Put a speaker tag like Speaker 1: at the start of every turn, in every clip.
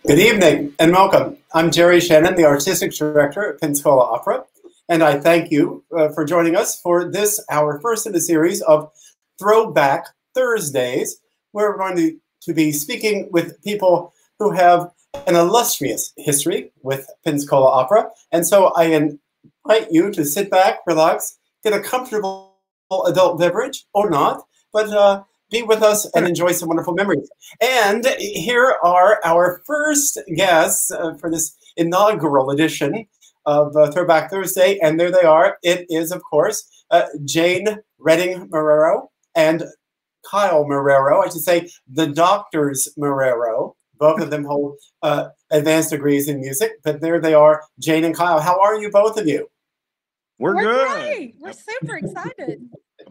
Speaker 1: Good evening and welcome. I'm Jerry Shannon, the Artistic Director at Pensacola Opera, and I thank you for joining us for this, our first in a series of Throwback Thursdays, where we're going to be speaking with people who have an illustrious history with Pensacola Opera. And so I invite you to sit back, relax, get a comfortable adult beverage, or not, but be with us and enjoy some wonderful memories. And here are our first guests for this inaugural edition of Throwback Thursday. And there they are. It is, of course, Jane Redding Marrero and Kyle Marrero. I should say the Doctors Marrero. Both of them hold advanced degrees in music. But there they are, Jane and Kyle. How are you, both of you?
Speaker 2: We're good.
Speaker 3: Great. We're super excited.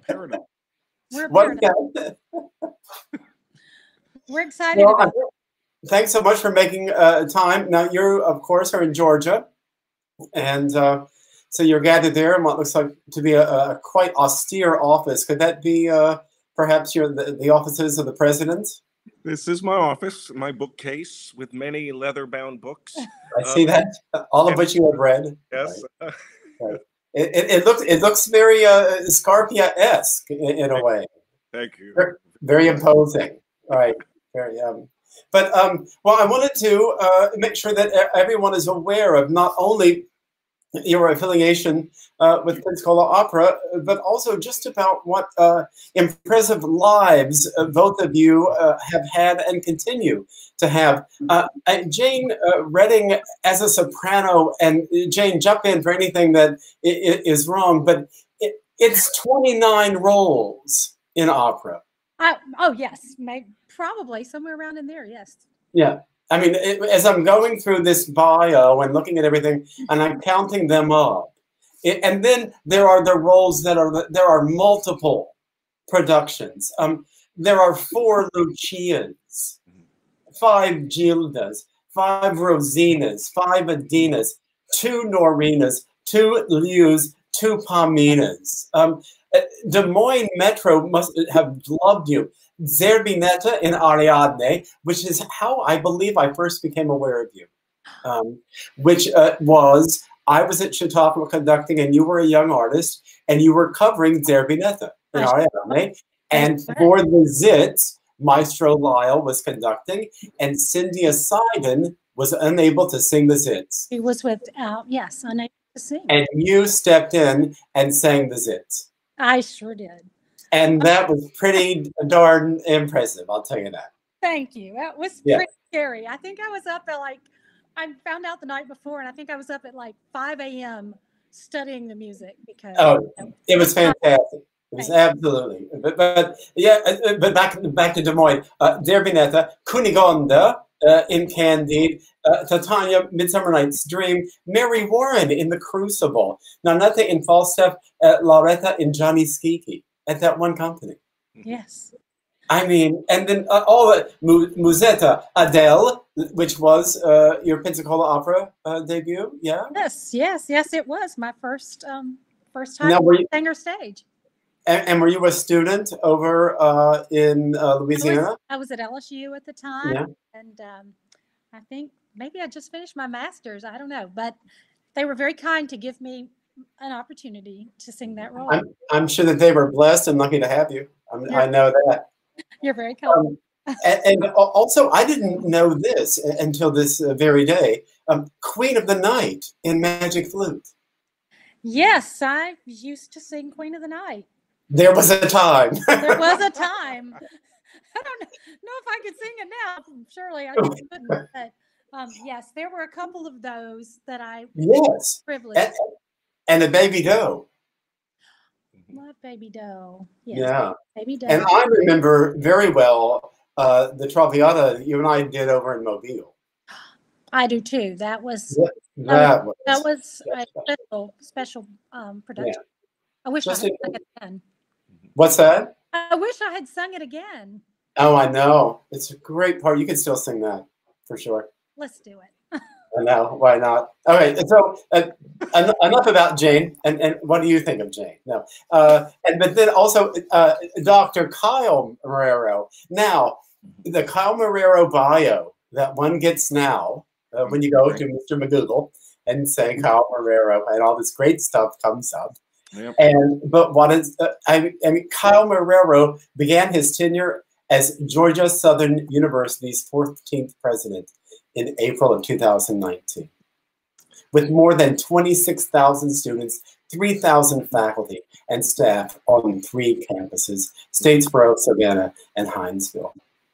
Speaker 3: We're excited about it.
Speaker 1: Thanks so much for making time. Now, you, of course, are in Georgia, and so you're gathered there in what looks like to be a quite austere office. Could that be perhaps the offices of the president?
Speaker 2: This is my office, my bookcase with many leather-bound books.
Speaker 1: I see that, all of which you have read.
Speaker 2: Yes.
Speaker 1: Right. It looks very Scarpia-esque in a way.
Speaker 2: Thank you.
Speaker 1: Very imposing. All right. Very But well, I wanted to make sure that everyone is aware of not only your affiliation with Pensacola Opera, but also just about what impressive lives both of you have had and continue to have. Jane Redding as a soprano, and Jane, jump in for anything that is wrong, but it's 29 roles in opera.
Speaker 3: Oh, yes. Probably somewhere around in there, yes. Yeah.
Speaker 1: I mean, as I'm going through this bio and looking at everything, and I'm counting them up, and then there are the roles that there are multiple productions. There are 4 Lucias, 5 Gildas, 5 Rosinas, 5 Adinas, 2 Norinas, 2 Lius, 2 Paminas. Des Moines Metro must have loved you. Zerbinetta in Ariadne, which is how I believe I first became aware of you, which was, I was at Chautauqua conducting, and you were a young artist, and you were covering Zerbinetta in Ariadne. And for the Zitz, Maestro Lyle was conducting, and Cynthia Seiden was unable to sing the Zitz.
Speaker 3: He was without, yes, unable to sing.
Speaker 1: And you stepped in and sang the Zitz.
Speaker 3: I sure did.
Speaker 1: And that was pretty darn impressive, I'll tell you that.
Speaker 3: Thank you. That was pretty scary. I think I was up at I found out the night before, and I think I was up at 5 a.m. studying the music because. Oh,
Speaker 1: it was fantastic. It was absolutely. But yeah, but back to Des Moines. Zerbinetta, Cunegonda in Candide, Titania, Midsummer Night's Dream, Mary Warren in The Crucible, Nanette in Falstaff, Lauretta in Johnny Skiki. At that one company.
Speaker 3: Yes.
Speaker 1: I mean, and then all the Musetta, Adele, which was your Pensacola Opera debut, yeah?
Speaker 3: Yes, it was my first time on singer stage.
Speaker 1: And were you a student over in Louisiana?
Speaker 3: I was at LSU at the time, and I think maybe I just finished my master's. I don't know, but they were very kind to give me an opportunity to sing that role.
Speaker 1: I'm sure that they were blessed and lucky to have you. I know that.
Speaker 3: You're very kind.
Speaker 1: And also, I didn't know this until this very day. Queen of the Night in Magic Flute.
Speaker 3: Yes, I used to sing Queen of the Night.
Speaker 1: There was a time.
Speaker 3: There was a time. I don't know if I could sing it now. Surely I couldn't. But yes, there were a couple of those that I was privileged.
Speaker 1: And a Baby Doe.
Speaker 3: Love Baby Doe. Yes,
Speaker 1: yeah.
Speaker 3: Baby Doe.
Speaker 1: And I remember very well the Traviata you and I did over in Mobile.
Speaker 3: I do too. That was
Speaker 1: that
Speaker 3: was a special production. Yeah. I wish I had sung it again.
Speaker 1: What's that?
Speaker 3: I wish I had sung it again.
Speaker 1: Oh, I know. It's a great part. You can still sing that for sure.
Speaker 3: Let's do it.
Speaker 1: I know, why not? All right, so enough about Jane, and what do you think of Jane? No, but then also Dr. Kyle Marrero. Now, the Kyle Marrero bio that one gets now when you go to Mr. McGoogle and say Kyle Marrero, and all this great stuff comes up.
Speaker 2: Yep.
Speaker 1: But what is, I mean, Kyle Marrero began his tenure as Georgia Southern University's 14th president in April of 2019. With more than 26,000 students, 3,000 faculty and staff on 3 campuses, Statesboro, Savannah, and Hinesville.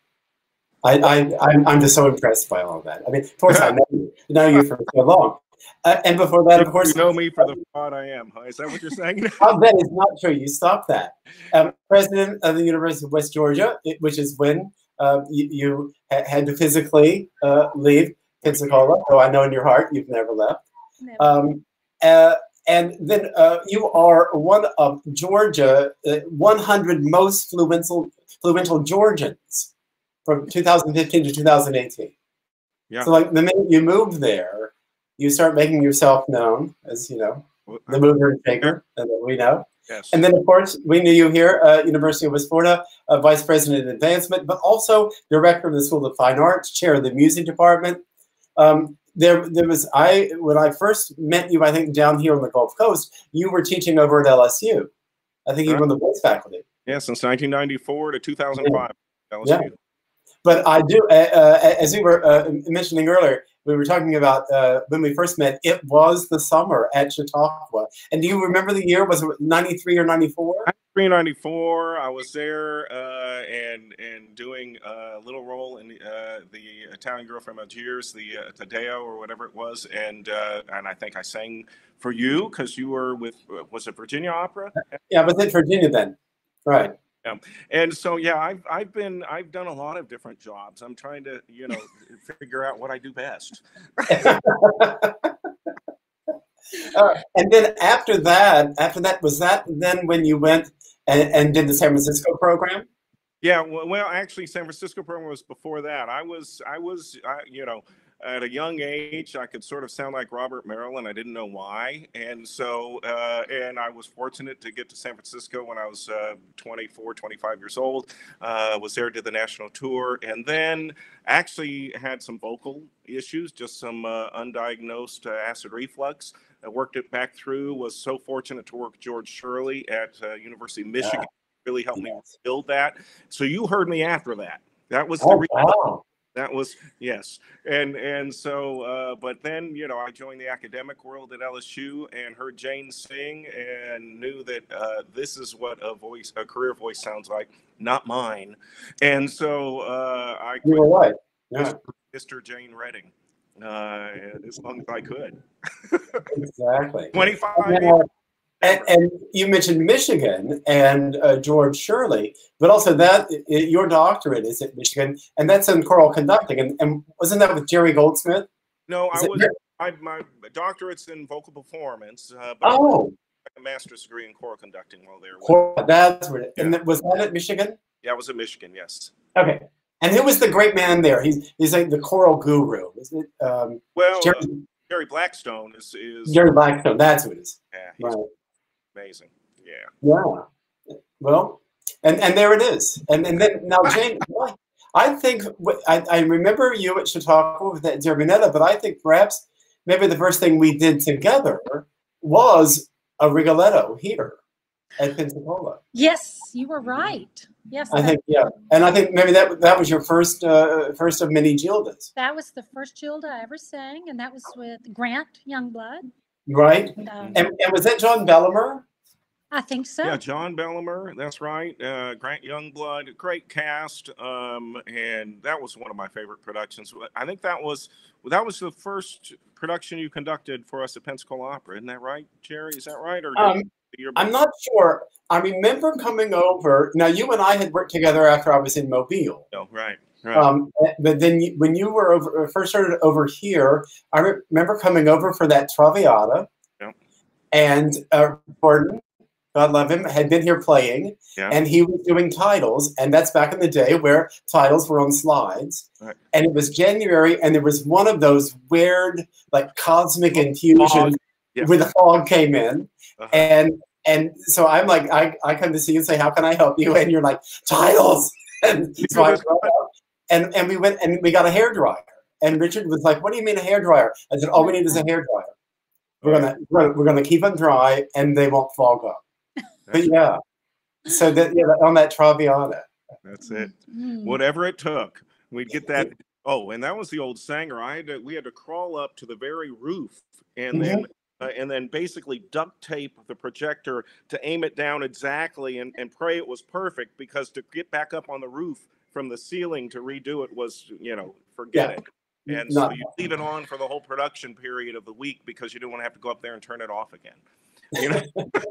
Speaker 1: I'm just so impressed by all of that. I mean, of course, I know you for so long. And before that, of course...
Speaker 2: You know me for the fraud I am, huh? Is that what you're saying?
Speaker 1: That is not true. You stop that. President of the University of West Georgia, which is when you had to physically leave Pensacola, though I know in your heart you've never left. Never. And then you are one of Georgia 100 most influential Georgians from 2015 to 2018. Yeah. So like the minute you moved there, you start making yourself known as, you know, the mover and shaker that we know.
Speaker 2: Yes.
Speaker 1: And then, of course, we knew you here at University of West Florida, Vice President of Advancement, but also Director of the School of Fine Arts, Chair of the Music Department. There was, when I first met you, I think down here on the Gulf Coast, you were teaching over at LSU. I think you were on the voice faculty.
Speaker 2: Yeah, since 1994 to 2005.
Speaker 1: Yeah.
Speaker 2: LSU.
Speaker 1: Yeah. But I do, as we were mentioning earlier, we were talking about when we first met, it was the summer at Chautauqua. And do you remember the year? Was it 93 or 94?
Speaker 2: 93, 94. I was there and doing a little role in the Italian Girl from Algiers, the Tadeo or whatever it was. And I think I sang for you because you were with, was it Virginia Opera?
Speaker 1: Yeah, I was in Virginia then. Right.
Speaker 2: Yeah. And so, yeah, I've done a lot of different jobs. I'm trying to, you know, figure out what I do best.
Speaker 1: And then after that, was that then when you went and did the San Francisco program?
Speaker 2: Yeah, well, actually, San Francisco program was before that. I was, you know, at a young age, I could sort of sound like Robert Merrill, and I didn't know why. And so, and I was fortunate to get to San Francisco when I was 24, 25 years old. Was there, did the national tour, and then actually had some vocal issues, just some undiagnosed acid reflux. I worked it back through, was so fortunate to work with George Shirley at University of Michigan. Really helped me build that. So you heard me after that. That was the reason.
Speaker 1: Wow.
Speaker 2: That was, yes. And so, but then, you know, I joined the academic world at LSU and heard Jane sing and knew that this is what a career voice sounds like, not mine. And so I
Speaker 1: quit. You were right. Yeah.
Speaker 2: Mr. Jane Redding as long as I could.
Speaker 1: Exactly.
Speaker 2: 25 years.
Speaker 1: And you mentioned Michigan and George Shirley, but also that your doctorate is at Michigan, and that's in choral conducting. And wasn't that with Jerry Goldsmith?
Speaker 2: No, my doctorate's in vocal performance. But I got a master's degree in choral conducting while there.
Speaker 1: That's what it. And was that at Michigan?
Speaker 2: Yeah, I was at Michigan. Yes.
Speaker 1: Okay. And who was the great man there? He's like the choral guru, isn't it?
Speaker 2: Well, Jerry Blackstone is
Speaker 1: Jerry Blackstone. That's who it is.
Speaker 2: Yeah. He's amazing. Yeah.
Speaker 1: Yeah. Well, and there it is. And then now, Jane, I think I remember you at Chautauqua with that Zerbinetta, but I think perhaps maybe the first thing we did together was a Rigoletto here at Pensacola.
Speaker 3: Yes, you were right. Yes,
Speaker 1: I think and I think maybe that was your first of many Gildas.
Speaker 3: That was the first Gilda I ever sang, and that was with Grant Youngblood.
Speaker 1: Right, and was that John Bellimer?
Speaker 3: I think so.
Speaker 2: Yeah, John Bellimer, that's right. Grant Youngblood, great cast, and that was one of my favorite productions. I think that was the first production you conducted for us at Pensacola Opera, isn't that right, Jerry? Is that right? Or
Speaker 1: I'm not sure. I remember coming over. Now, you and I had worked together after I was in Mobile.
Speaker 2: Oh, right.
Speaker 1: But then when you were first started over here, I remember coming over for that Traviata. Yeah. And Gordon, God love him, had been here playing, and he was doing titles. And that's back in the day where titles were on slides. Right. And it was January, and there was one of those weird, like, cosmic infusions where the fog came in. And so I'm like, I come to see you and say, how can I help you? And you're like, titles. And so I and we went and we got a hairdryer. And Richard was like, "What do you mean a hairdryer?" I said, "All we need is a hairdryer. We're gonna keep them dry, and they won't fog up." But yeah, so that on that Traviata.
Speaker 2: That's it. Whatever it took, we'd get that. Oh, and that was the old Sanger. We had to crawl up to the very roof, and then basically duct tape the projector to aim it down exactly, and pray it was perfect, because to get back up on the roof from the ceiling to redo it was, forget it. And so you leave it on for the whole production period of the week, because you don't want to have to go up there and turn it off again.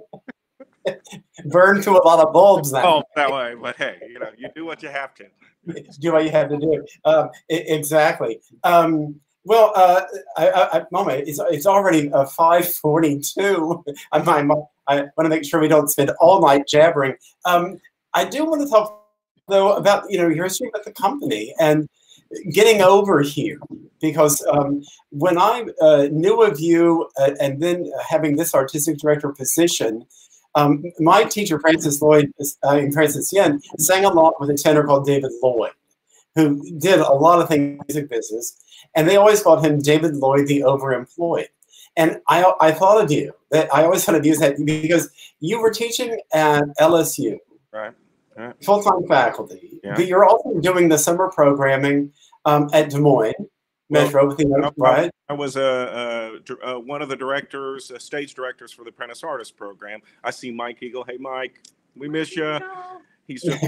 Speaker 1: Burn through a lot of bulbs then.
Speaker 2: Oh, that way. But hey, you do what you have to.
Speaker 1: Do what you have to do. Exactly. Well, Mama, it's already 5:42. I want to make sure we don't spend all night jabbering. I do want to talk, though, about your history with the company and getting over here, because when I knew of you and then having this artistic director position, my teacher, Francis Yen, sang a lot with a tenor called David Lloyd, who did a lot of things in the music business, and they always called him David Lloyd the Overemployed. And I thought of you, that I always thought of you as that, because you were teaching at LSU,
Speaker 2: right.
Speaker 1: Full-time faculty, but you're also doing the summer programming at Des Moines Metro, right?
Speaker 2: I was one of the directors, stage directors for the Apprentice Artist program. I see Mike Eagle. Hey, Mike, we miss you. He's just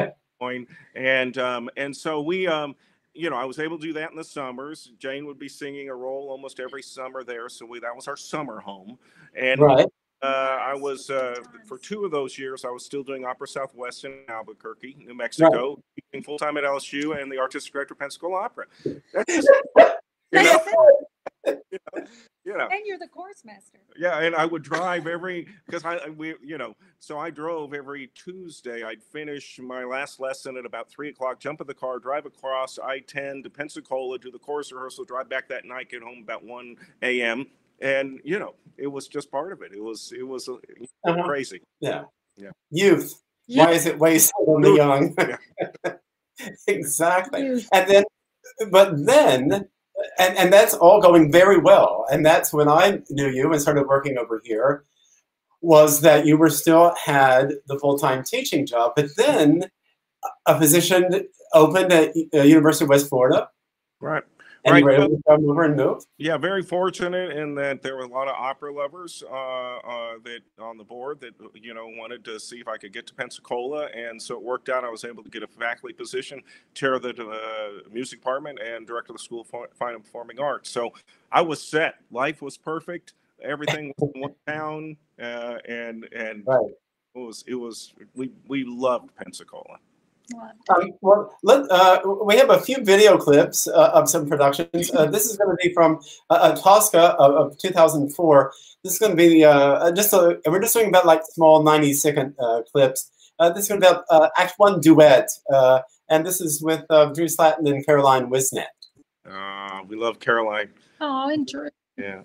Speaker 2: and so we I was able to do that in the summers. Jane would be singing a role almost every summer there, so that was our summer home. And I was for 2 of those years I was still doing Opera Southwest in Albuquerque, New Mexico, teaching full-time at LSU, and the artistic director of Pensacola Opera. That's just,
Speaker 3: And you're the course master.
Speaker 2: Yeah, and I would drive so I drove every Tuesday. I'd finish my last lesson at about 3 o'clock, jump in the car, drive across I-10 to Pensacola, do the chorus rehearsal, drive back that night, get home about 1 a.m. And it was just part of it. It was crazy.
Speaker 1: Yeah. Youth. Why is it wasted on the young? Yeah. Exactly. Youth. But then, and that's all going very well. And that's when I knew you and started working over here, was that you still had the full-time teaching job, but then a position opened at University of West Florida.
Speaker 2: Right.
Speaker 1: And you were able to come over and move?
Speaker 2: Yeah, very fortunate in that there were a lot of opera lovers that on the board that wanted to see if I could get to Pensacola, and so it worked out. I was able to get a faculty position, chair of the music department, and director of the School of Fine and Performing Arts. So I was set. Life was perfect. Everything was in one town, and it was we loved Pensacola.
Speaker 1: We have a few video clips of some productions. This is going to be from Tosca of 2004. This is going to be we're just doing about like small 90-second clips. This is going to be about Act 1 duet, and this is with Drew Slatton and Caroline Wisnet.
Speaker 2: We love Caroline.
Speaker 3: Oh, and Drew.
Speaker 2: Yeah.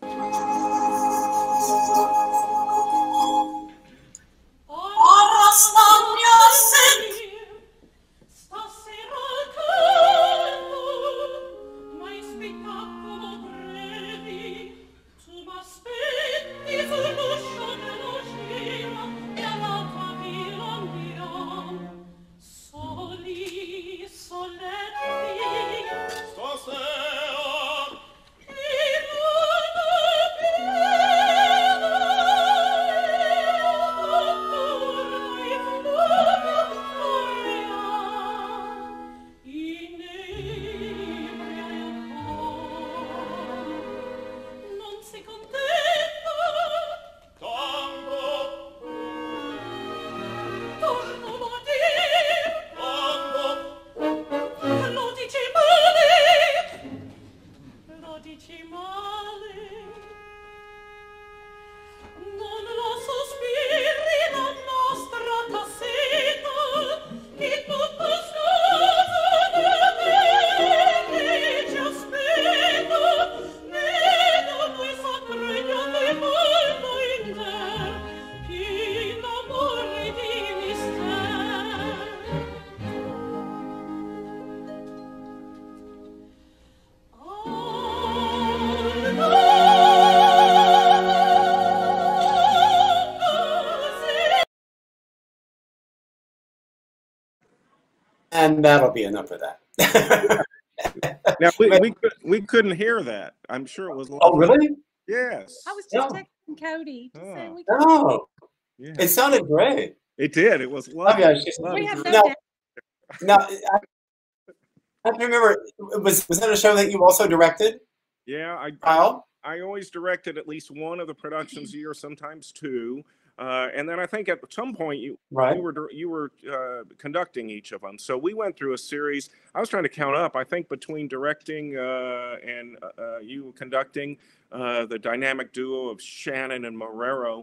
Speaker 1: And that'll be enough of that.
Speaker 2: Now we couldn't hear that. I'm sure it was lovely.
Speaker 1: Oh, really?
Speaker 2: Yes.
Speaker 3: I was just texting Cody to say we could.
Speaker 1: Oh,
Speaker 2: yeah.
Speaker 1: It sounded great.
Speaker 2: It did. It was lovely.
Speaker 1: Oh, yeah,
Speaker 3: We have no
Speaker 1: now,
Speaker 3: doubt.
Speaker 1: now, I have to remember, was that a show that you also directed?
Speaker 2: Yeah,
Speaker 1: Kyle?
Speaker 2: I always directed at least one of the productions a year, sometimes two. And then I think at some point you were conducting each of them. So we went through a series. I was trying to count up. I think between directing and you conducting, the dynamic duo of Shannon and Marrero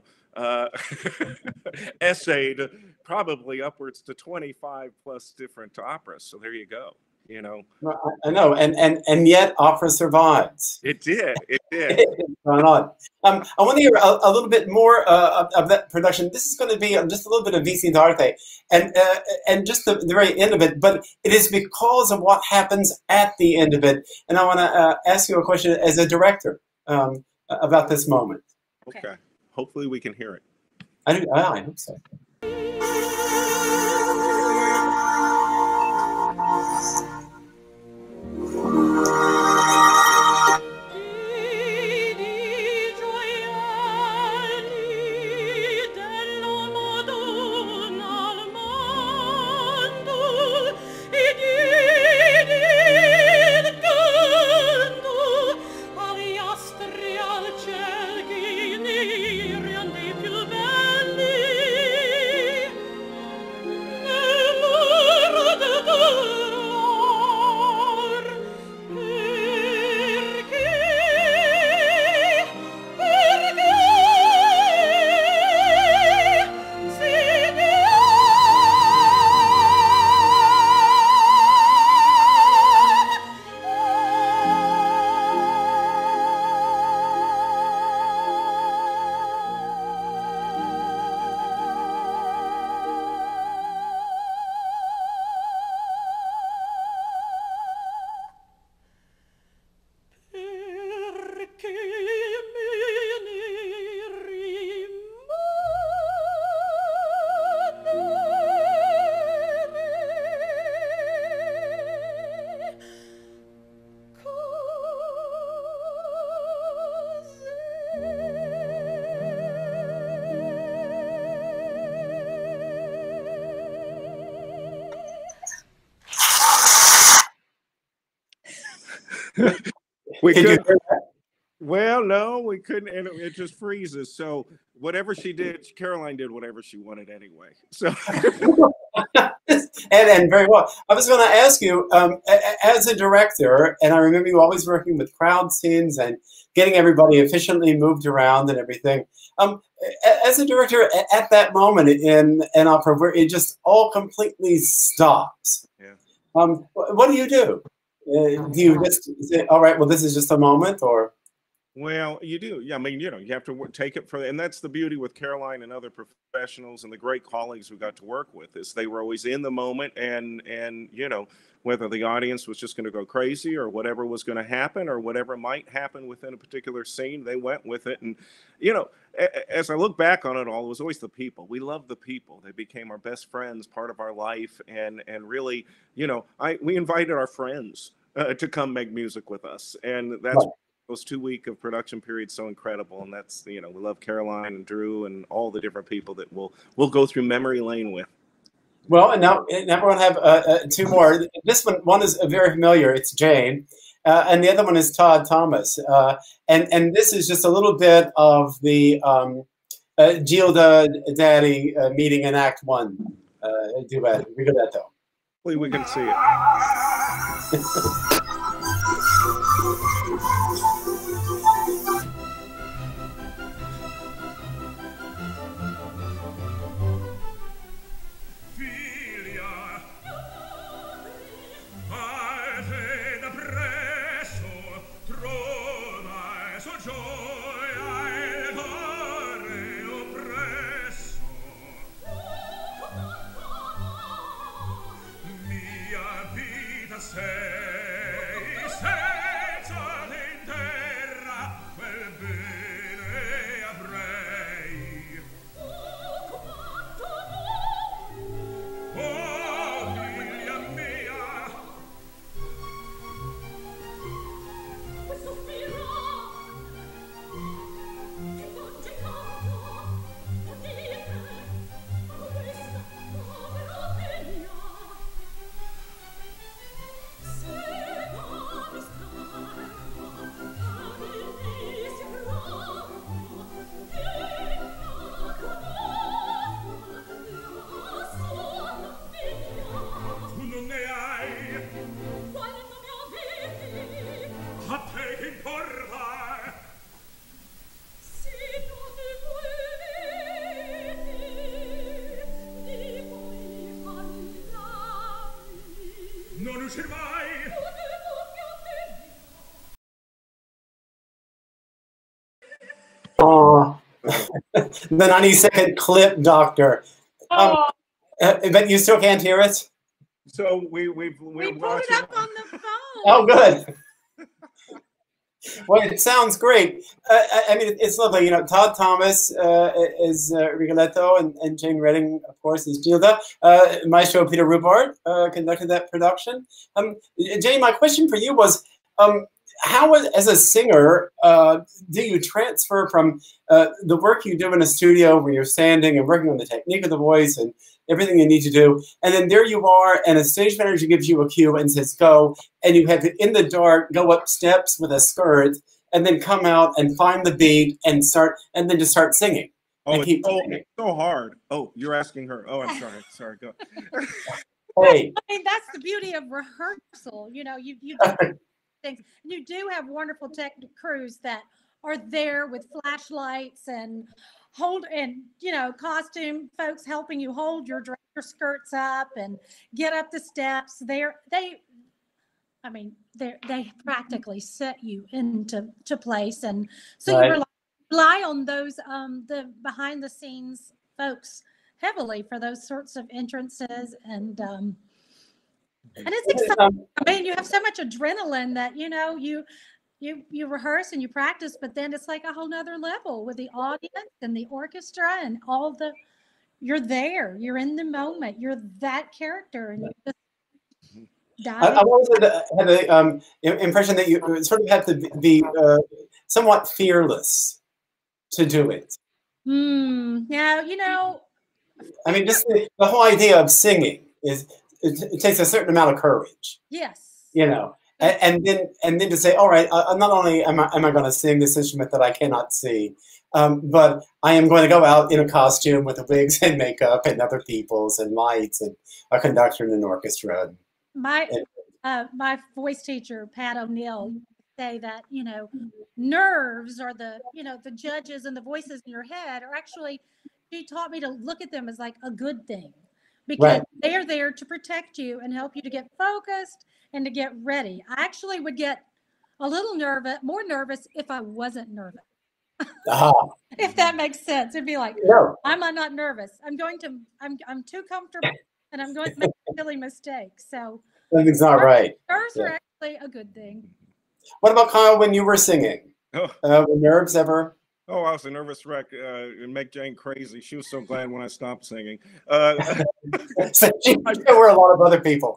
Speaker 2: essayed probably upwards to 25 plus different operas. So there you go. You know,
Speaker 1: I know, and yet opera survives.
Speaker 2: It did. It did.
Speaker 1: I want to hear a little bit more of that production. This is going to be just a little bit of Vici d'Arte, and just the very end of it. But it is because of what happens at the end of it. And I want to ask you a question as a director about this moment.
Speaker 2: Okay. Hopefully we can hear it.
Speaker 1: I hope so.
Speaker 2: We couldn't. Well, no, we couldn't, and it just freezes. So whatever she did, Caroline did whatever she wanted anyway. So,
Speaker 1: and very well. I was going to ask you, as a director, and I remember you always working with crowd scenes and getting everybody efficiently moved around and everything. As a director, at that moment in an opera where it just all completely stops, what do you do? Do you just say, all right, well, this is just a moment, or?
Speaker 2: Well, you do. Yeah, I mean, you have to take it and that's the beauty with Caroline and other professionals and the great colleagues we got to work with, is they were always in the moment, and whether the audience was just going to go crazy or whatever was going to happen or whatever might happen within a particular scene, they went with it. And, as I look back on it all, it was always the people. We loved the people. They became our best friends, part of our life. And really, we invited our friends to come make music with us. And that's those 2 week of production period so incredible. And that's, we love Caroline and Drew and all the different people that we'll go through memory lane with.
Speaker 1: Well, and now we're going to have two more. This one is very familiar. It's Jane. And the other one is Todd Thomas. And this is just a little bit of the Gilda Daddy meeting in Act 1 duet. We got that, though.
Speaker 2: Hopefully we can see it.
Speaker 1: Oh, the 90-second clip, Doctor. But you still can't hear it?
Speaker 2: So we
Speaker 3: pulled it up on the phone.
Speaker 1: Oh, good. Well, it sounds great. I mean, it's lovely. You know, Todd Thomas is Rigoletto, and Jane Redding, of course, is Gilda. Maestro Peter Rubart conducted that production. Jane, my question for you was, how, as a singer, do you transfer from the work you do in a studio where you're standing and working on the technique of the voice and everything you need to do, and then there you are, and a stage manager gives you a cue and says, go, and you have to, in the dark, go up steps with a skirt, and then come out and find the beat and start, and then just start singing.
Speaker 2: Oh, it's so hard. Oh, you're asking her. Oh, I'm sorry. Sorry, go.
Speaker 1: Hey.
Speaker 3: I mean, that's the beauty of rehearsal. You know, you do things. You do have wonderful tech crews that are there with flashlights and you know, costume folks helping you hold your director skirts up and get up the steps. They practically set you into place, and so you rely on those the behind the scenes folks heavily for those sorts of entrances, and it's exciting. I mean, you have so much adrenaline that, you know, you rehearse and you practice, but then it's like a whole nother level with the audience and the orchestra and you're there, you're in the moment, you're that character, and you just dive.
Speaker 1: I've always had the impression that you sort of have to be somewhat fearless to do it.
Speaker 3: Yeah, you know.
Speaker 1: I mean, just the whole idea of singing it takes a certain amount of courage.
Speaker 3: Yes.
Speaker 1: You know. And then to say, all right, not only am I going to sing this instrument that I cannot see, but I am going to go out in a costume with the wigs and makeup and other people's and lights and a conductor and an orchestra.
Speaker 3: My voice teacher, Pat O'Neill, used to say that, you know, nerves are the judges and the voices in your head are actually, she taught me to look at them as like a good thing, because they are there to protect you and help you to get focused and to get ready. I actually would get a little more nervous if I wasn't nervous. If that makes sense. It'd be like, I'm not nervous. I'm too comfortable, and I'm going to make a silly mistake. So
Speaker 1: something's not right.
Speaker 3: Nerves are actually a good thing.
Speaker 1: What about Kyle when you were singing? Were nerves ever?
Speaker 2: Oh, I was a nervous wreck and make Jane crazy. She was so glad when I stopped singing.
Speaker 1: So there were a lot of other people.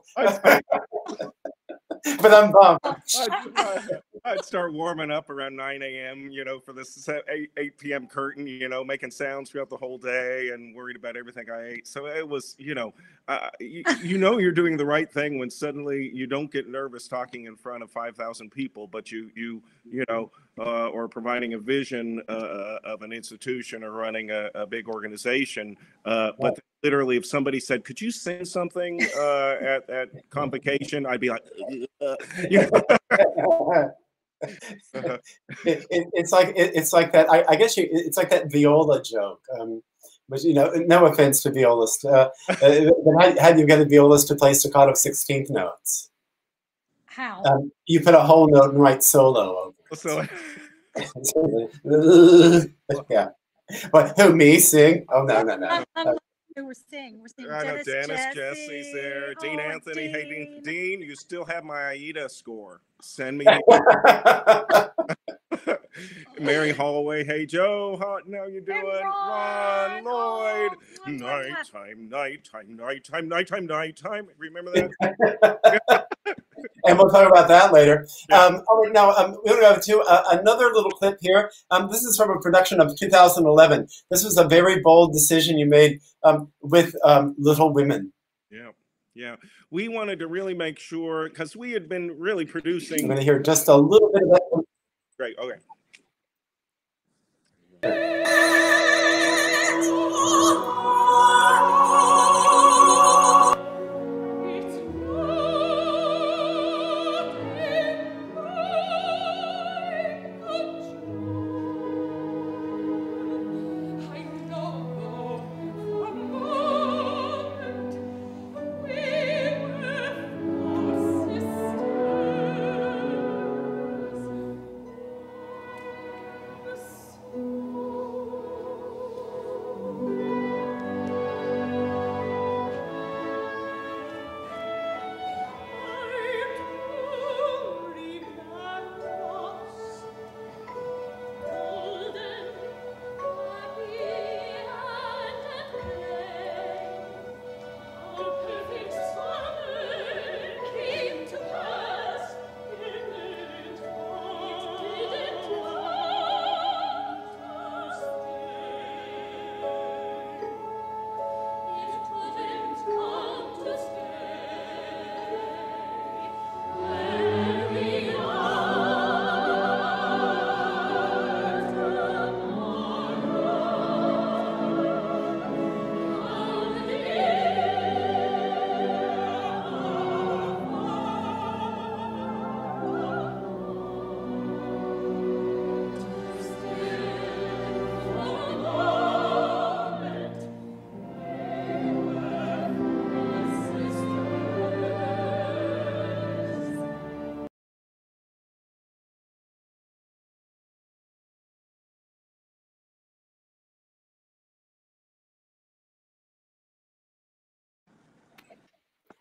Speaker 1: But I'm bummed.
Speaker 2: I'd start warming up around 9 a.m., you know, for this 8 p.m. curtain, you know, making sounds throughout the whole day and worried about everything I ate. So it was, you know, you're doing the right thing when suddenly you don't get nervous talking in front of 5,000 people, but you know, or providing a vision of an institution or running a big organization. But literally, if somebody said, "Could you sing something at convocation?" I'd be like, you know?
Speaker 1: It's like that. I guess it's like that viola joke. But you know, no offense to violists. But how do you get a violist to play staccato 16th notes?
Speaker 3: How?
Speaker 1: You put a whole note and write solo over it. Yeah. But who, me sing? Oh no.
Speaker 3: We're singing.
Speaker 2: I know Dennis, Jesse's there. Dean Anthony. Dean. Hey, Dean, you still have my Aida score. Send me. Mary Holloway. Hey, Joe. How you doing? Ron Lloyd. Nighttime. Remember that?
Speaker 1: And we'll talk about that later. All right, now we're going to go to another little clip here. This is from a production of 2011. This was a very bold decision you made with Little Women.
Speaker 2: Yeah. We wanted to really make sure, because we had been really producing.
Speaker 1: I'm going to hear just a little bit of that.
Speaker 2: Great. Okay.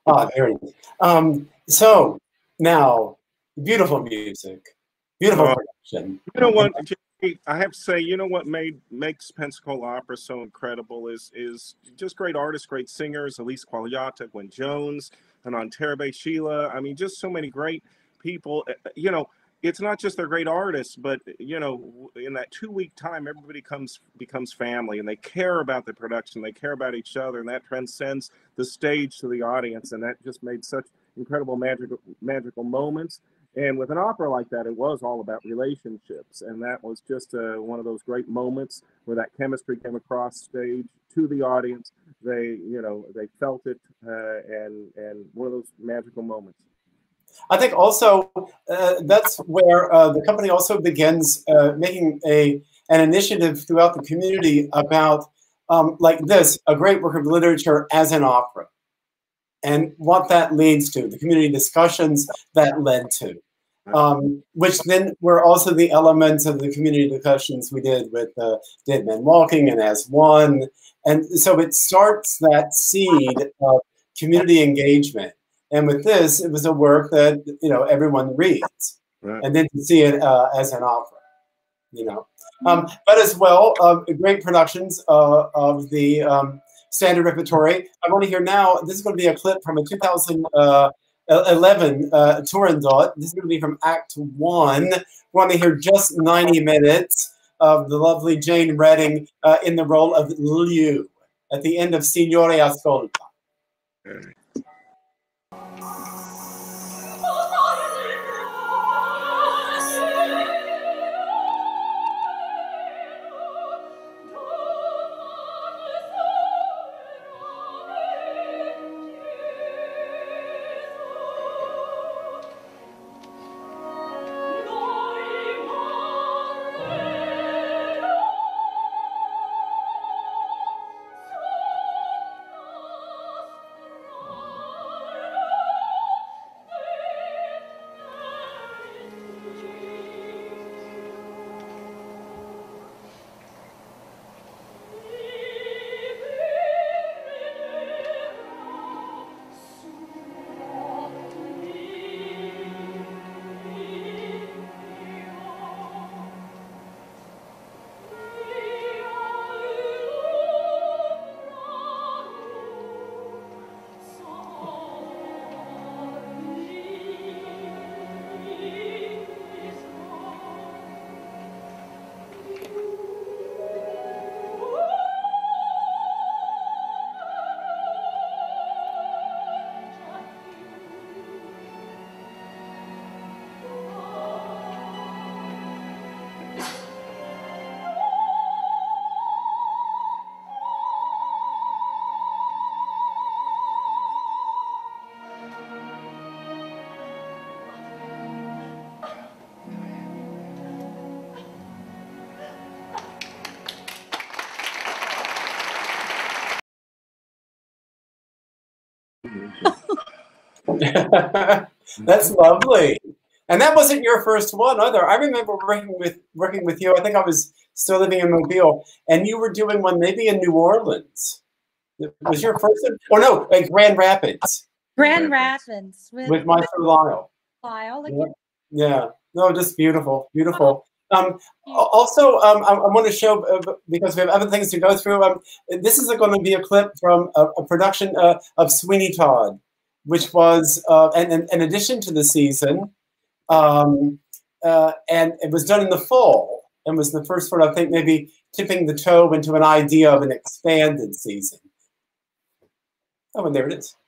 Speaker 1: Ah, very nice. So now, beautiful music, beautiful production.
Speaker 2: You know what, Jay, I have to say, you know what makes Pensacola Opera so incredible is just great artists, great singers, Elise Qualiata, Gwen Jones, Anon Terabé, Sheila. I mean, just so many great people. You know, it's not just they're great artists, but you know, in that 2-week time, everybody becomes family, and they care about the production, they care about each other, and that transcends the stage to the audience, and that just made such incredible magical moments. And with an opera like that, it was all about relationships, and that was just one of those great moments where that chemistry came across stage to the audience. They, you know, they felt it, and one of those magical moments.
Speaker 1: I think also that's where the company also begins making an initiative throughout the community about like this, a great work of literature as an opera, and what that leads to, the community discussions that led to. Which then were also the elements of the community discussions we did with Dead Men Walking and As One. And so it starts that seed of community engagement. And with this, it was a work that, you know, everyone reads. Right. And then to see it as an opera, you know. But as well, great productions of the standard repertory. I want to hear now, this is going to be a clip from a 2011 Turandot. This is going to be from Act 1. We want to hear just 90 minutes of the lovely Jane Redding in the role of Liu at the end of Signore Ascolta. That's lovely. And that wasn't your first one either. I remember working with you. I think I was still living in Mobile, and you were doing one maybe in New Orleans. Was your first one? Or no, like Grand Rapids.
Speaker 3: Grand Rapids
Speaker 1: with Maestro Lyle. Yeah. No, just beautiful, beautiful. Also, I want to show, because we have other things to go through, this is going to be a clip from a production of Sweeney Todd, which was an addition to the season. And it was done in the fall and was the first one, I think, maybe tipping the toe into an idea of an expanded season. Oh, and there it is.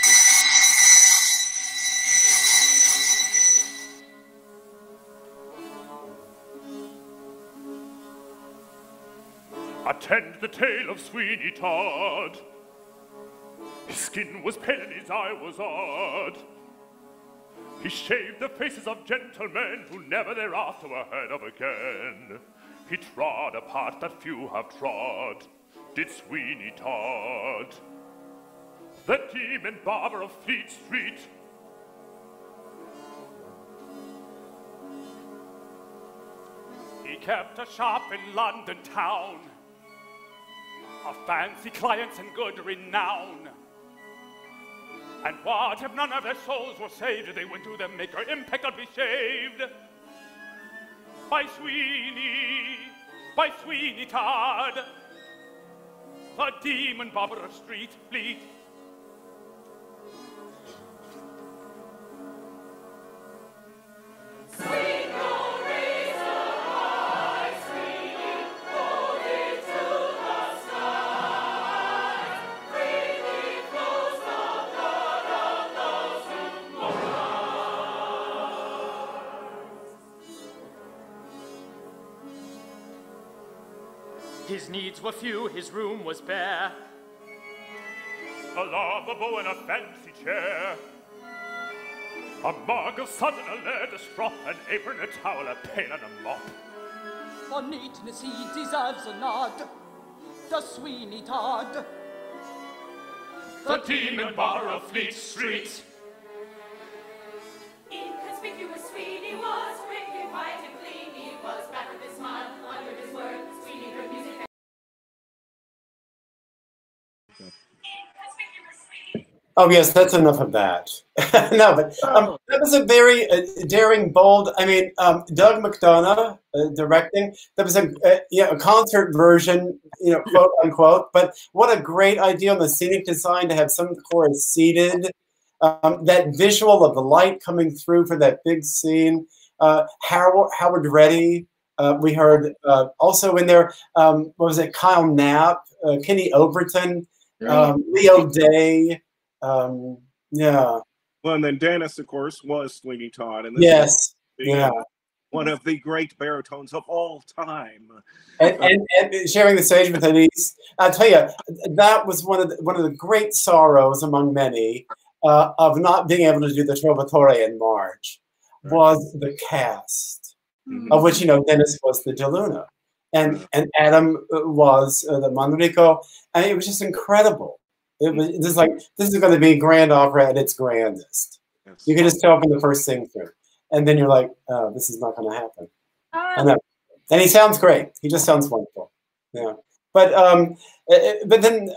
Speaker 4: Attend the tale of Sweeney Todd. His skin was pale and his eye was odd. He shaved the faces of gentlemen who never thereafter were heard of again. He trod a path that few have trod, did Sweeney Todd. The demon barber of Fleet Street. He kept a shop in London town, of fancy clients and good renown. And what if none of their souls were saved? They went to their maker impeccably shaved. By Sweeney Todd, the demon bobber of Street Fleet.
Speaker 5: Sweet no razor, my Sweeney, hold it to the sky. Freely flows the blood of those who mourn.
Speaker 6: His needs were few, his room was bare.
Speaker 4: A lavabo and a fancy chair. A mug of suds and a leather strop, an apron, a towel, a pail, and a mop.
Speaker 6: For neatness he deserves a nod, the Sweeney Todd.
Speaker 4: The demon bar of Fleet Street.
Speaker 5: Inconspicuous Sweeney was, wicked, white, and clean. He was back with his smile, under his word. Sweeney heard music.
Speaker 1: Oh yes, that's enough of that. No, but that was a very daring, bold. I mean, Doug McDonough directing. That was a concert version, quote unquote. But what a great idea on the scenic design to have some of the chorus seated. That visual of the light coming through for that big scene. Howard Reddy. We heard also in there. What was it? Kyle Knapp, Kenny Overton, Leo Day. Yeah.
Speaker 2: Well, and then Dennis, of course, was Sweeney Todd, and
Speaker 1: this is
Speaker 2: one of the great baritones of all time.
Speaker 1: And sharing the stage with Denise, I'll tell you, that was one of the great sorrows among many of not being able to do the Trovatore in March, was the cast, of which Dennis was the De Luna, and Adam was the Manrico, and it was just incredible. It was just like, this is going to be grand opera at its grandest. Yes. You can just tell from the first sing through, and then you're like, oh, this is not going to happen. And he sounds great. He just sounds wonderful. Yeah. But then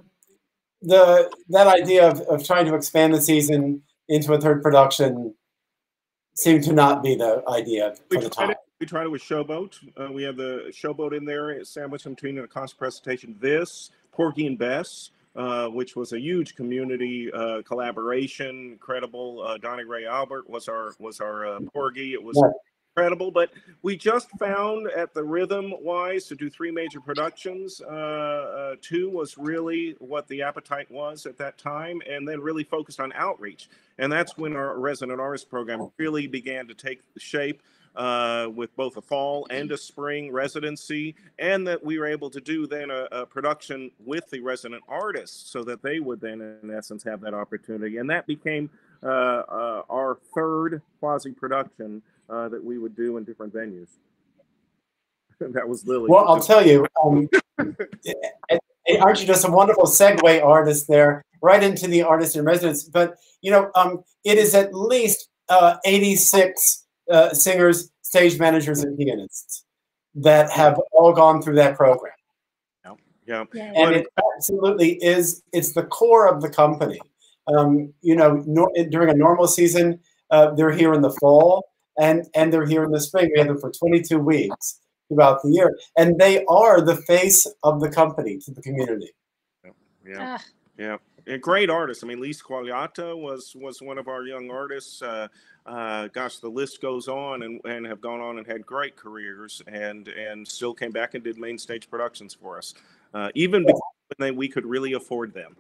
Speaker 1: that idea of trying to expand the season into a third production seemed to not be the idea for the time.
Speaker 2: We tried it with Showboat. We have the Showboat in there, sandwiched between a concert presentation. This, Porgy and Bess, which was a huge community collaboration, incredible. Donnie Ray Albert was our Porgy. It was incredible, but we just found at the rhythm-wise to do 3 major productions. 2 was really what the appetite was at that time, and then really focused on outreach. And that's when our resident artist program really began to take shape. With both a fall and a spring residency, and that we were able to do then a production with the resident artists so that they would then, in essence, have that opportunity. And that became our third quasi-production that we would do in different venues. That was Lily.
Speaker 1: Well, I'll tell you, aren't you just a wonderful segue artist there, right into the artist in residence? But, it is at least 86 singers, stage managers, and pianists that have all gone through that program.
Speaker 2: Yeah.
Speaker 1: And it absolutely is, it's the core of the company. During a normal season, they're here in the fall and they're here in the spring. We have them for 22 weeks throughout the year. And they are the face of the company to the community.
Speaker 2: Yeah. A great artist. I mean, Lise Quagliata was one of our young artists. Gosh, the list goes on and have gone on and had great careers and still came back and did main stage productions for us, even when we could really afford them.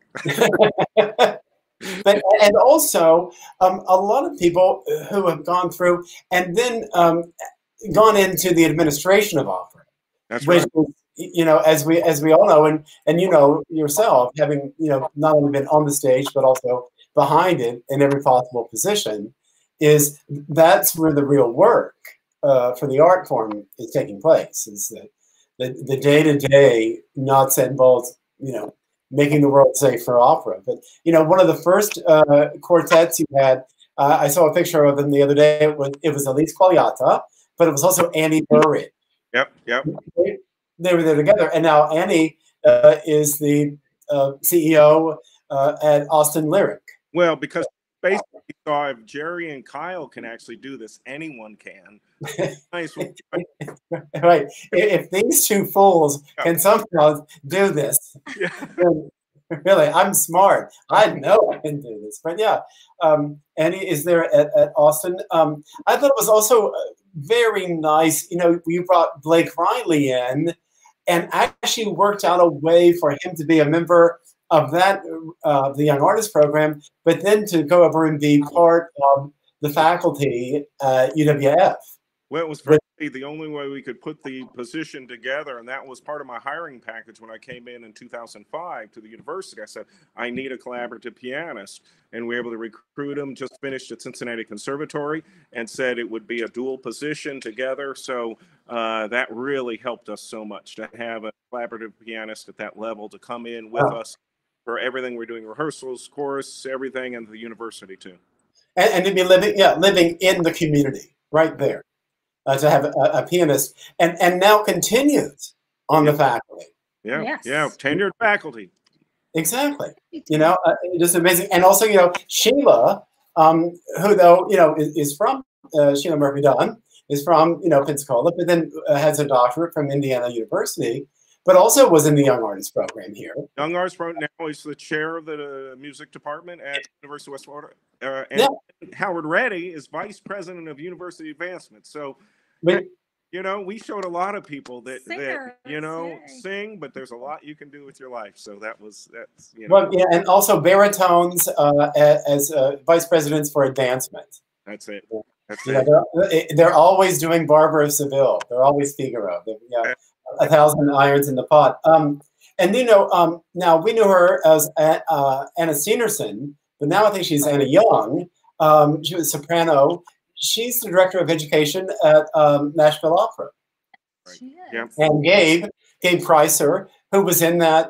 Speaker 1: And also, a lot of people who have gone through and then gone into the administration of opera.
Speaker 2: That's right.
Speaker 1: As we all know, and yourself, having not only been on the stage but also behind it in every possible position, that's where the real work for the art form is taking place. Is the day-to-day nuts and bolts, making the world safe for opera. But one of the first quartets you had, I saw a picture of them the other day. It was Elise Quagliata, but it was also Annie Burridge.
Speaker 2: Yep.
Speaker 1: They were there together, and now Annie is the CEO at Austin Lyric.
Speaker 2: Well, because basically we saw if Jerry and Kyle can actually do this, anyone can. Nice.
Speaker 1: Right. If these two fools can somehow do this,
Speaker 2: Yeah.
Speaker 1: then really, I'm smart. I know I can do this. But yeah, Annie is there at Austin. I thought it was also very nice. You know, you brought Blake Riley in and actually worked out a way for him to be a member of that, the Young Artist Program, but then to go over and be part of the faculty at UWF.
Speaker 2: Well, it was frankly the only way we could put the position together, and that was part of my hiring package when I came in 2005 to the university. I said, I need a collaborative pianist, and we were able to recruit him, just finished at Cincinnati Conservatory, and said it would be a dual position together. So that really helped us so much to have a collaborative pianist at that level to come in with us for everything we're doing, rehearsals, chorus, everything, and the university too.
Speaker 1: And to be living in the community right there. To have a pianist, and now continues on the faculty.
Speaker 2: Yeah,
Speaker 3: Yes.
Speaker 2: yeah, tenured faculty.
Speaker 1: Exactly. You know, just amazing. And also, you know, Sheila, who though, you know, is from Sheila Murphy Dunn, is from, you know, Pensacola, but then has a doctorate from Indiana University, but also was in the Young Artist Program here.
Speaker 2: Young Artist Program, now he's the chair of the music department at University of West Florida. And Howard Reddy is vice president of university advancement. So, you know, we showed a lot of people that you know, sing, but there's a lot you can do with your life. So that's, you know.
Speaker 1: Well, yeah, and also baritones as vice presidents for advancement.
Speaker 2: That's it. That's
Speaker 1: it. Know, they're always doing Barbara of Seville. They're always Figaro. Yeah, 1,000 irons in the pot. And you know, now we knew her as Anna Steenerson, but now I think she's Anna Young. She was soprano. She's the director of education at Nashville Opera.
Speaker 2: Right. Yeah.
Speaker 1: And Gabe Pricer, who was in that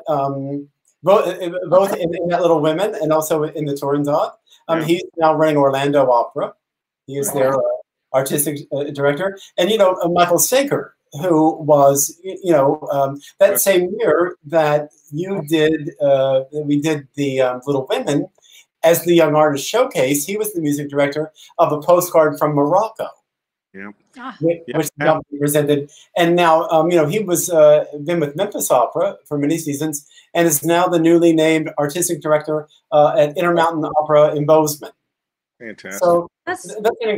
Speaker 1: both in that Little Women and also in the Turandot. He's now running Orlando Opera. He is their artistic director. And you know, Michael Saker, who was, you know, that same year that you did, we did the Little Women as the Young Artist Showcase. He was the music director of A Postcard from Morocco.
Speaker 2: Yeah.
Speaker 1: Which presented. And now, you know, he was been with Memphis Opera for many seasons and is now the newly named artistic director at Intermountain Opera in Bozeman.
Speaker 2: Fantastic.
Speaker 1: So that's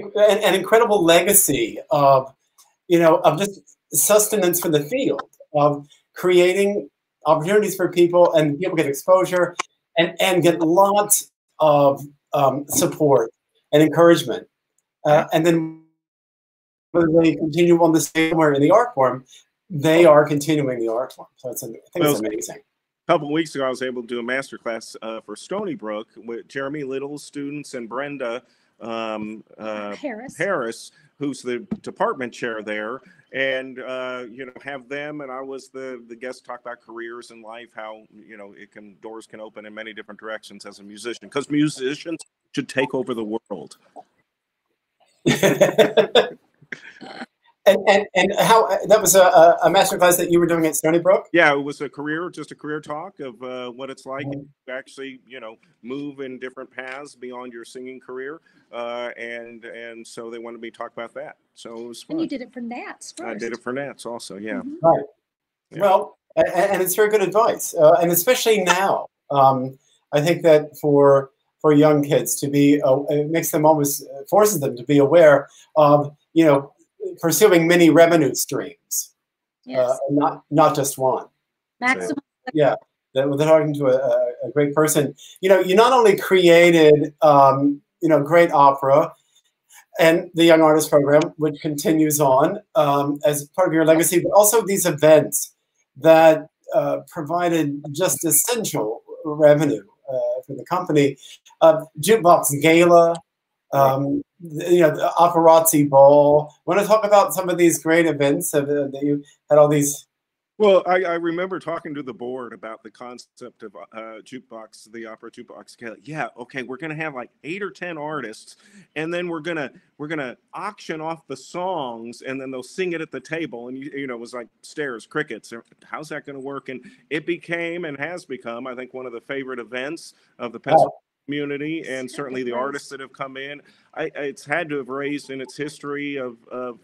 Speaker 1: an incredible legacy of, you know, of just sustenance for the field, of creating opportunities for people, and people get exposure and get lots of support and encouragement. And then whether they continue on the same or in the art form, they are continuing the art form. So I think it's amazing.
Speaker 2: A couple of weeks ago, I was able to do a master class for Stony Brook with Jeremy Little's students and Brenda Harris, who's the department chair there, and you know, have them, and I was the guest, talk about careers in life, how, you know, doors can open in many different directions as a musician, because musicians should take over the world.
Speaker 1: And how that was a masterclass that you were doing at Stony Brook?
Speaker 2: Yeah, it was just a career talk of what it's like to actually, you know, move in different paths beyond your singing career, and so they wanted me to talk about that. So it was fun.
Speaker 3: And you did it for Nats first.
Speaker 2: I did it for Nats also, yeah.
Speaker 1: Right.
Speaker 2: Yeah.
Speaker 1: Well, and it's very good advice, and especially now. I think that for young kids to be, it makes them almost forces them to be aware of, you know, pursuing many revenue streams, not just one.
Speaker 3: Maximum.
Speaker 1: Yeah, they're talking to a great person. You know, you not only created, you know, great opera and the Young Artist Program, which continues on as part of your legacy, but also these events that provided just essential revenue for the company. Jukebox Gala, you know, the Operazzi Ball. Want to talk about some of these great events that you had all these?
Speaker 2: Well, I remember talking to the board about the concept of jukebox, the opera jukebox. Yeah, okay, we're gonna have like 8 or 10 artists, and then we're gonna auction off the songs, and then they'll sing it at the table. And you know, it was like stairs, crickets. How's that gonna work? And it became and has become, I think, one of the favorite events of the Pensacola community, and certainly the artists that have come in. It's had to have raised in its history of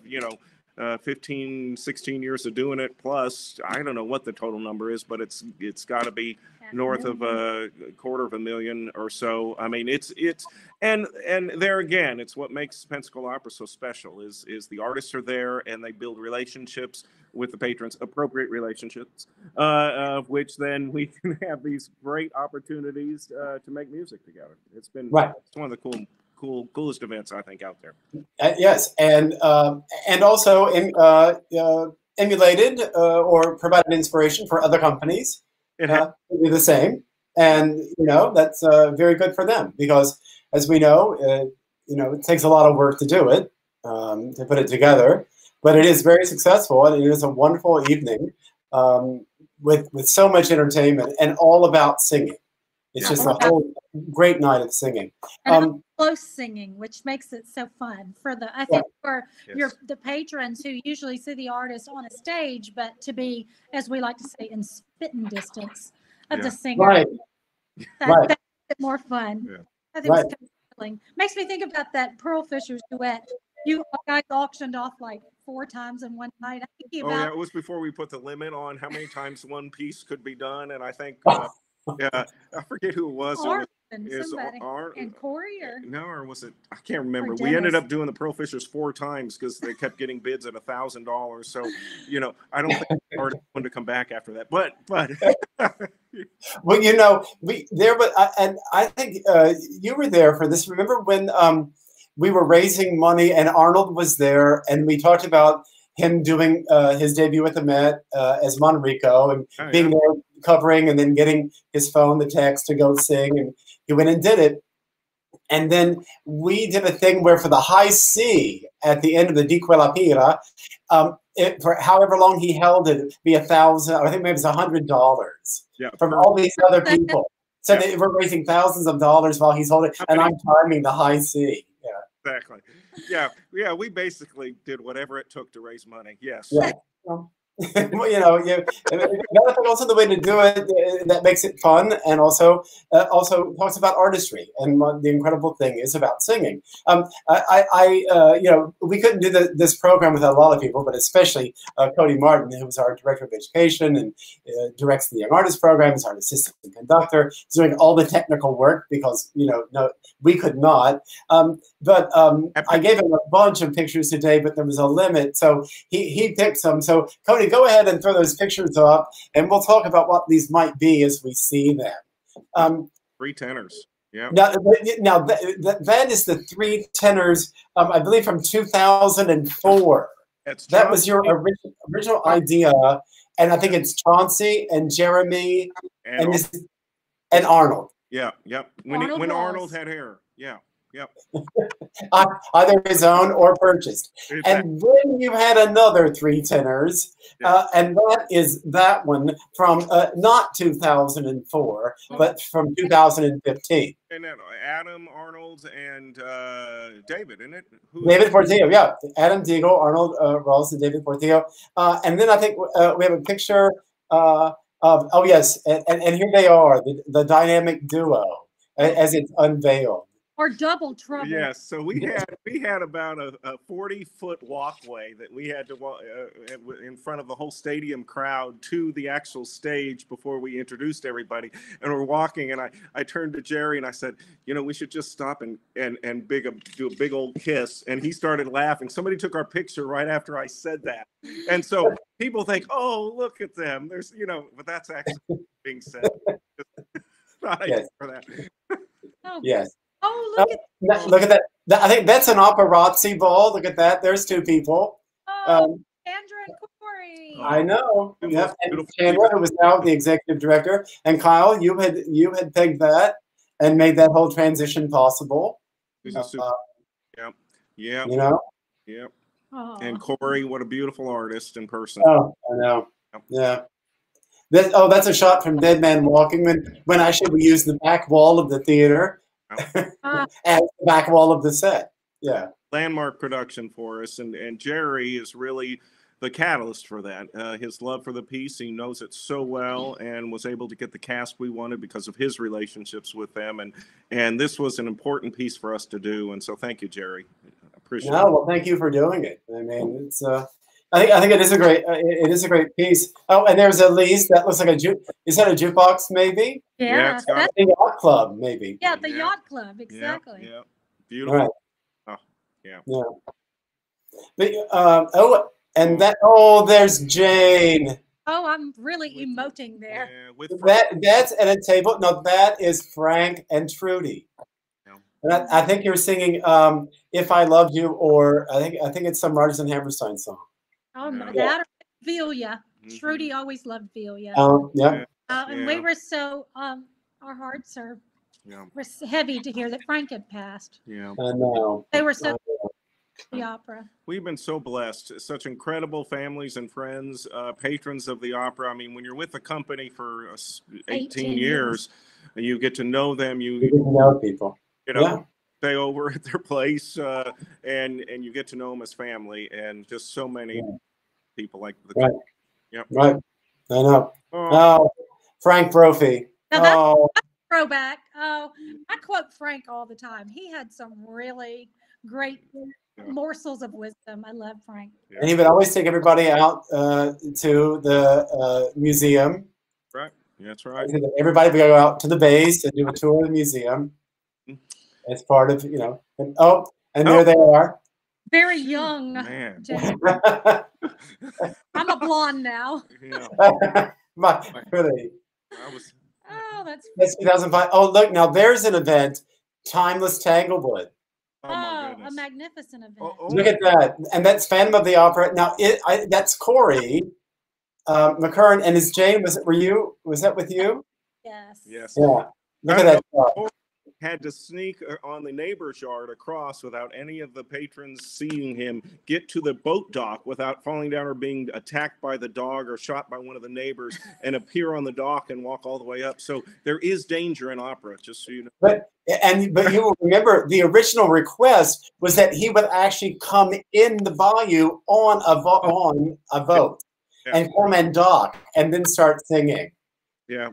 Speaker 2: 15, 16 years of doing it, plus I don't know what the total number is, but it's got to be north of $250,000 or so. I mean, it's and there again, it's what makes Pensacola Opera so special is the artists are there and they build relationships with the patrons, appropriate relationships, of which then we can have these great opportunities to make music together. It's been it's one of the coolest events I think out there.
Speaker 1: Yes, and also emulated or provided inspiration for other companies to do the same, and that's very good for them because, as we know, it takes a lot of work to do it, to put it together. But it is very successful, and it is a wonderful evening with so much entertainment and all about singing. It's just a whole great night of singing.
Speaker 3: And close singing, which makes it so fun for the the patrons who usually see the artist on a stage, but to be, as we like to say, in spitting distance of the singer.
Speaker 1: Right.
Speaker 3: That makes it more fun.
Speaker 2: Yeah.
Speaker 3: I think it's compelling. Makes me think about that Pearl Fishers duet. You guys auctioned off like 4 times in one night.
Speaker 2: It was before we put the limit on how many times one piece could be done, and I think I forget who it was.
Speaker 3: And Corey,
Speaker 2: or was it? I can't remember. We ended up doing the Pearl Fishers 4 times because they kept getting bids at $1,000. So I don't think it's hard to come back after that. But
Speaker 1: well, and I think you were there for this. Remember when we were raising money and Arnold was there, and we talked about him doing his debut at the Met as Monrico and being there covering and then getting his phone, the text to go sing. And he went and did it. And then we did a thing where for the high C at the end of the Di Quella Pira, for however long he held it, it'd be $1,000, I think maybe it's $100 from all these other people. So they were raising thousands of dollars while he's holding, and I'm timing the high C.
Speaker 2: Exactly. Yeah. We basically did whatever it took to raise money. Yes.
Speaker 1: Yeah. Well, that's also the way to do it. That makes it fun, and also talks about artistry and what the incredible thing is about singing. We couldn't do this program without a lot of people, but especially Cody Martin, who was our director of education and directs the Young Artist program, is our assistant conductor. He's doing all the technical work because we could not. But I gave him a bunch of pictures today, but there was a limit, so he picked some. So Cody, go ahead and throw those pictures up, and we'll talk about what these might be as we see them.
Speaker 2: 3 tenors. Yeah.
Speaker 1: Now that is the 3 tenors, I believe, from 2004. That was your original idea, and I think it's Chauncey and Jeremy and Arnold.
Speaker 2: Yeah. Yep. When Arnold had hair. Yeah. Yep.
Speaker 1: Either his own or purchased. Exactly. And then you had another 3 tenors, and that is that one from not 2004, but from 2015.
Speaker 2: And then Adam, Arnold, and David, isn't it?
Speaker 1: David Portillo, yeah. Adam Deagle, Arnold Rawls, and David Portillo. And then I think we have a picture of, and here they are, the dynamic duo as it's unveiled.
Speaker 3: Or double trouble.
Speaker 2: Yes, so we had about a 40-foot walkway that we had to walk in front of the whole stadium crowd to the actual stage before we introduced everybody. And we're walking, and I turned to Jerry and I said, we should just stop and do a big old kiss. And he started laughing. Somebody took our picture right after I said that. And so people think, oh, look at them. There's, but that's actually being said.
Speaker 1: Yes.
Speaker 2: For that.
Speaker 1: Yes.
Speaker 3: Oh, look
Speaker 1: at that. I think that's an paparazzi ball. Look at that. There's 2 people.
Speaker 3: Oh, Chandra and Corey.
Speaker 1: I know. Yep. And Chandra, who was now the executive director, and Kyle, you had pegged that and made that whole transition possible.
Speaker 2: Yeah. Yep.
Speaker 3: Oh.
Speaker 2: And Corey, what a beautiful artist in person.
Speaker 1: Oh, I know. Yeah. That's a shot from Dead Man Walking when actually we used the back wall of the theater. As the back wall of the set. Yeah.
Speaker 2: Landmark production for us, and Jerry is really the catalyst for that. His love for the piece, he knows it so well, and was able to get the cast we wanted because of his relationships with them. And this was an important piece for us to do. And so thank you, Jerry. I appreciate it.
Speaker 1: Well, thank you for doing it. I mean, it's I think it is a great piece. Oh, and there's Elise. That looks like is that a jukebox maybe?
Speaker 3: Yeah,
Speaker 2: it's got
Speaker 1: The yacht club maybe.
Speaker 3: yeah, the yacht club, exactly.
Speaker 2: Yeah, beautiful.
Speaker 1: Right.
Speaker 2: Oh, yeah.
Speaker 1: Yeah. But, there's Jane.
Speaker 3: Oh, I'm really emoting there.
Speaker 2: Yeah, with
Speaker 1: That's at a table. No, that is Frank and Trudy.
Speaker 2: Yeah.
Speaker 1: And I think you're singing "If I Loved You," or I think it's some Rodgers and Hammerstein song.
Speaker 3: Oh,
Speaker 2: Yeah.
Speaker 3: that or Velia.
Speaker 2: Mhm.
Speaker 3: Trudy always loved Velia.
Speaker 1: Yeah.
Speaker 3: And we were so, our hearts were heavy to hear that Frank had passed.
Speaker 2: Yeah.
Speaker 1: I know.
Speaker 3: They were so the opera.
Speaker 2: We've been so blessed. Such incredible families and friends, patrons of the opera. I mean, when you're with the company for 18 years, you get to know them. You
Speaker 1: get to know people.
Speaker 2: Stay over at their place, and you get to know them as family, and just so many people like the
Speaker 1: right.
Speaker 2: Yep.
Speaker 1: Right. I know.
Speaker 2: Oh,
Speaker 1: Frank Brophy.
Speaker 3: Now that's throwback. Oh, I quote Frank all the time. He had some really great morsels of wisdom. I love Frank.
Speaker 2: Yeah.
Speaker 1: And he would always take everybody out to the museum.
Speaker 2: Right. That's right.
Speaker 1: Everybody would go out to the base and do a tour of the museum. As part of, and there they are.
Speaker 3: Very young.
Speaker 2: Man.
Speaker 3: I'm a blonde now.
Speaker 2: Yeah.
Speaker 1: Really.
Speaker 3: Oh,
Speaker 1: that's 2005. Oh, look, now there's an event, Timeless Tanglewood.
Speaker 2: Oh,
Speaker 3: a magnificent event.
Speaker 1: Look at that. And that's Phantom of the Opera. Now, that's Corey McCurran. And is Jane, was that with you?
Speaker 3: Yes.
Speaker 2: Yes.
Speaker 1: Yeah. Look at that.
Speaker 2: Had to sneak on the neighbor's yard across without any of the patrons seeing him, get to the boat dock without falling down or being attacked by the dog or shot by one of the neighbors, and appear on the dock and walk all the way up. So there is danger in opera, just so you know. But
Speaker 1: you will remember the original request was that he would actually come in the bayou on a boat and come and dock and then start singing.
Speaker 2: Yeah,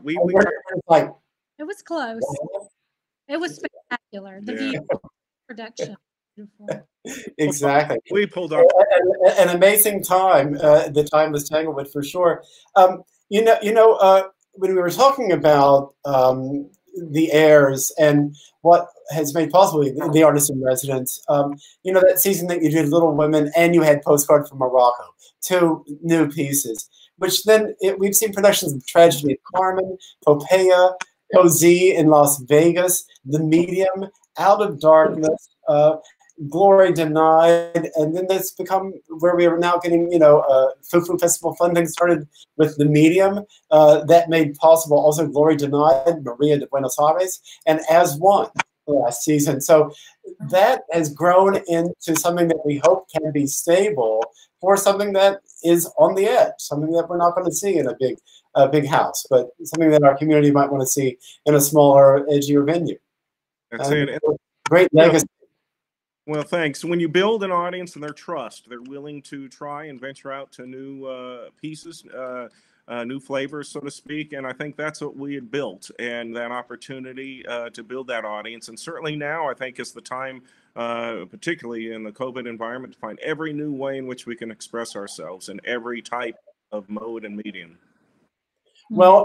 Speaker 3: it was close. It was spectacular. The view, production, beautiful.
Speaker 1: Exactly.
Speaker 2: We pulled off
Speaker 1: an amazing time. The time was Tanglewood for sure. When we were talking about the airs and what has made possible the Artist in Residence, that season that you did Little Women and you had Postcard from Morocco, 2 new pieces, which then we've seen productions of Tragedy of Carmen, Popea, Cozy in Las Vegas, The Medium, Out of Darkness, Glory Denied, and then that's become where we are now getting, Fufu Festival funding started with The Medium. That made possible also Glory Denied, Maria de Buenos Aires, and As One last season. So that has grown into something that we hope can be stable for something that is on the edge, something that we're not going to see in a big house, but something that our community might want to see in a smaller, edgier venue.
Speaker 2: That's it.
Speaker 1: Great legacy.
Speaker 2: Well, thanks. When you build an audience and their trust, they're willing to try and venture out to new pieces, new flavors, so to speak. And I think that's what we had built, and that opportunity to build that audience. And certainly now, I think, is the time, particularly in the COVID environment, to find every new way in which we can express ourselves in every type of mode and medium.
Speaker 1: Well,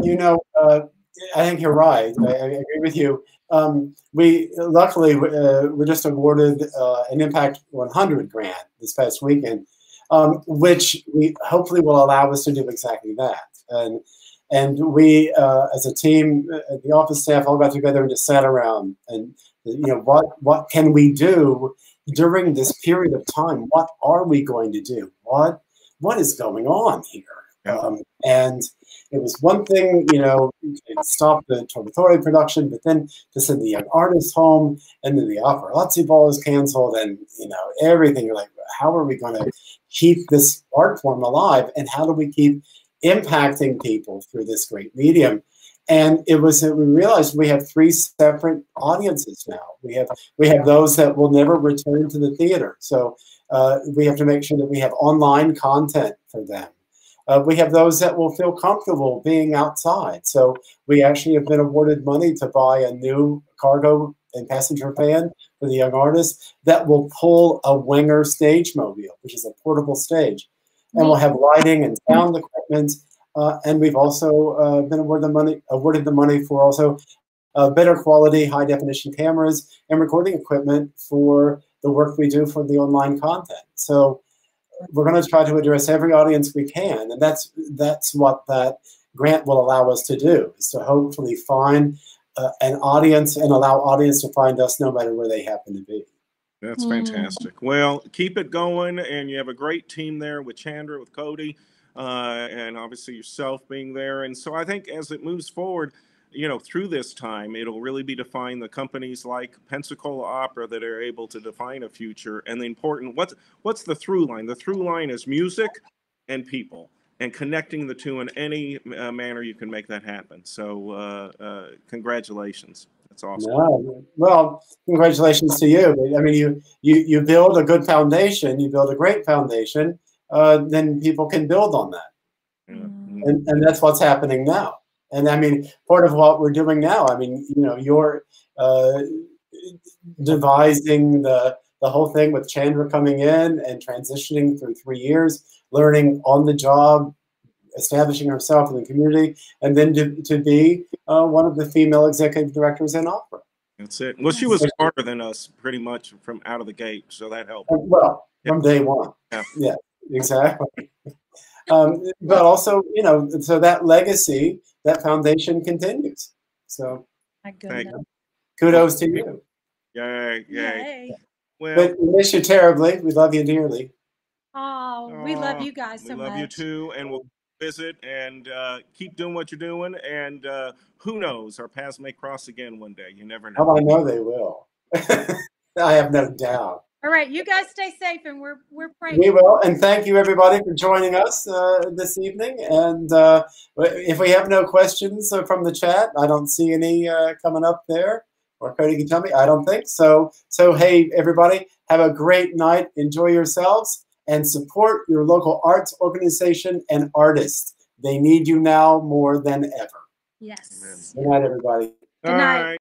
Speaker 1: I think you're right. I agree with you. We luckily were just awarded an Impact 100 grant this past weekend, which we hopefully will allow us to do exactly that. And we, as a team, the office staff all got together and just sat around and what can we do during this period of time? What are we going to do? What is going on here? And it was one thing, stop the Torbatore production, but then to send the young artists home, and then the OperaLIVE ball is canceled, and everything. You're like, how are we going to keep this art form alive, and how do we keep impacting people through this great medium? And we realized we have 3 separate audiences now. We have those that will never return to the theater. So we have to make sure that we have online content for them. We have those that will feel comfortable being outside. So we actually have been awarded money to buy a new cargo and passenger van for the young artists that will pull a Winger stage mobile, which is a portable stage. And we'll have lighting and sound equipment. And we've also been awarded the money for also better quality, high definition cameras and recording equipment for the work we do for the online content. So we're going to try to address every audience we can. And that's what that grant will allow us to do, is to hopefully find an audience and allow audience to find us no matter where they happen to be.
Speaker 2: That's fantastic. Well, keep it going. And you have a great team there with Chandra, with Cody, and obviously yourself being there. And so I think as it moves forward, you know, through this time, it'll really be defined the companies like Pensacola Opera that are able to define a future. And the important, what's the through line? The through line is music and people, and connecting the two in any manner you can make that happen. So congratulations. That's awesome.
Speaker 1: Yeah, well, congratulations to you. I mean, you build a good foundation, you build a great foundation, then people can build on that. Yeah. And that's what's happening now. And I mean, part of what we're doing now, I mean, you know, you're devising the whole thing with Chandra coming in and transitioning through 3 years, learning on the job, establishing herself in the community, and then to be one of the female executive directors in opera.
Speaker 2: That's it. Well, she was smarter than us pretty much from out of the gate, so that helped.
Speaker 1: Well, from day one. Yeah, exactly. But also, you know, so that legacy, that foundation continues. So kudos to you.
Speaker 2: Yay, yay. Well,
Speaker 1: but we miss you terribly. We love you dearly.
Speaker 3: Oh, we love you guys so much.
Speaker 2: We love you too, and we'll visit and keep doing what you're doing. And who knows, our paths may cross again one day. You never know.
Speaker 1: Oh, I know they will. I have no doubt.
Speaker 3: All right, you guys stay safe, and we're praying.
Speaker 1: We will, and thank you everybody for joining us this evening. And if we have no questions from the chat, I don't see any coming up there. Or Cody can tell me. I don't think so. So hey, everybody, have a great night. Enjoy yourselves, and support your local arts organization and artists. They need you now more than ever.
Speaker 3: Yes.
Speaker 1: Good night, everybody.
Speaker 3: Good night.